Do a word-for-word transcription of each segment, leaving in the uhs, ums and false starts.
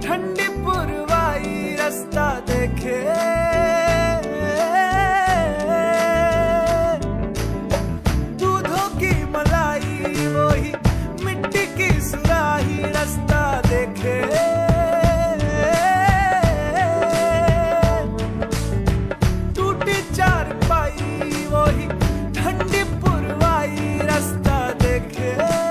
ठंडी पुरवाई रास्ता देखे, दूधों की मलाई वही मिट्टी की सुराही रास्ता देखे, टूटी चारपाई वही ठंडी पुरवाई रास्ता देखे,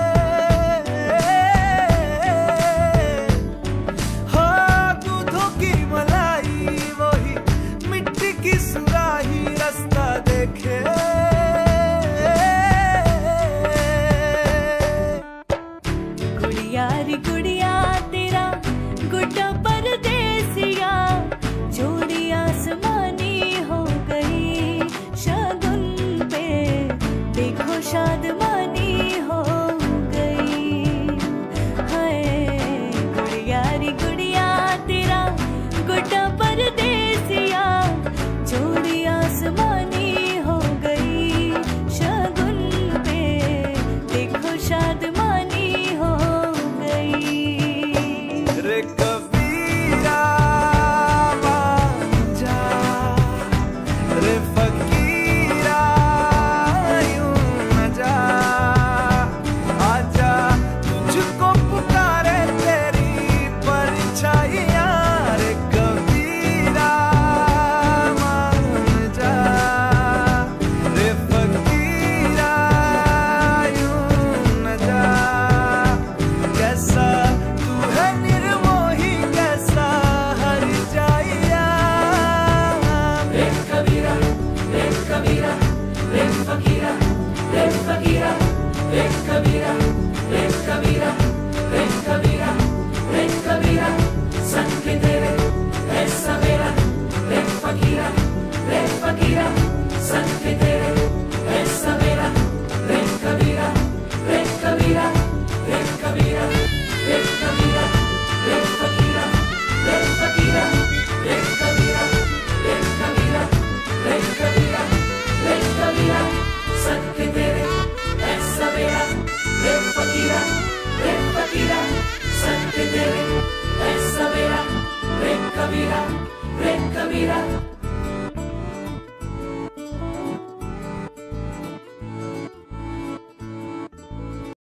सुराही रास्ता देखे। गुड़िया रे गुड़िया तेरा गुड्डा परदेसिया, जोड़ी आसमानी हो गई शगुन पे, देखो शादमानी हो गई। हाय गुड़िया रे गुड़िया तेरा गुड्डा परदेसिया, जोड़ी आसमानी हो गई शगुन पे, देखो शादमानी हो गई। रे कबीरा मान जा, रे फकीरा यूं न जा, आजा तुझको पुकारे तेरी परछाइयां। रे कबीरा Kabira, Kabira, Kabira.